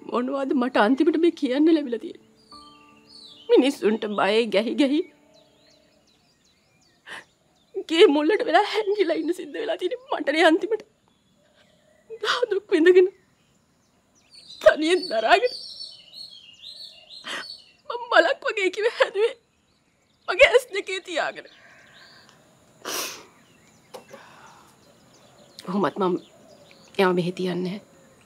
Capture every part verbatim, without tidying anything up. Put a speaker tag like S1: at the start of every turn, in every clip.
S1: මොනවද මට අන්තිමට මේ කියන්න ලැබිලා තියෙන්නේ? මිනිස්සුන්ට බයේ ගැහි ගැහි ගේ මුල්ලට වෙලා හැංගිලා ඉන්න සිද්ධ වෙලා තියෙන්නේ මටනේ අන්තිමට. දා දුක් විඳගෙන තනියෙන් දරාගෙන මම බලක් වගේ කිව්ව හැදුවේ මගේ ඇස් දෙකේ තියාගෙන. කොහොමත් මම එයා මෙහෙ තියන්නේ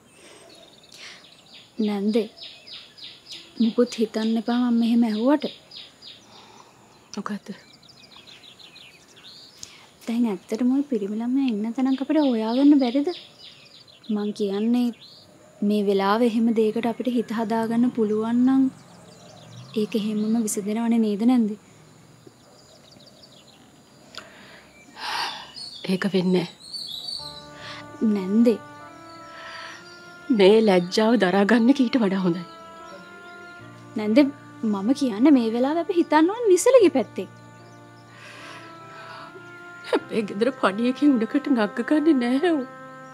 S2: නැන්දේ. මුකුත් හිතන්න එපා මම මෙහෙම ඇහුවට.
S1: මොකද්ද?
S2: දැන් ඇත්තටම ওই පිරිමි ළමයා ඉන්න තැනක් අපිට හොයාගන්න බැරිද? මං කියන්නේ මේ වෙලාවේ එහෙම දෙයකට අපිට හිත හදාගන්න පුළුවන් නම් ඒක හැමෝම විසඳනවනේ නේද නැන්දේ?
S1: ඒක වෙන්නේ
S2: නැන්දේ.
S1: මේ ලැජ්ජාව දරාගන්න කීට වඩා හොඳයි.
S2: නැන්දේ මම කියන්නේ මේ වෙලාවේ අපි හිතන්න ඕන නිසලගේ පැත්තේ.
S1: අපේ ගෙදර පඩියකින් උඩකට නග්ග ගන්නේ නැහැ උ.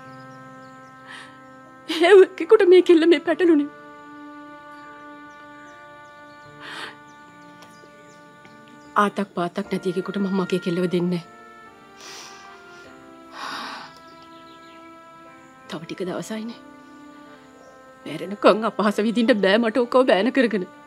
S1: ඒකට මේ කෙල්ල මේ පැටළුනේ. ආතක් පාතක් නැති එකෙකුට මම මගේ කෙල්ලව දෙන්නේ නැහැ. තව ටික දවසයිනේ. මැරෙනකන් අපහාස විඳින්න බෑ මට ඔකව බෑන කරගෙන.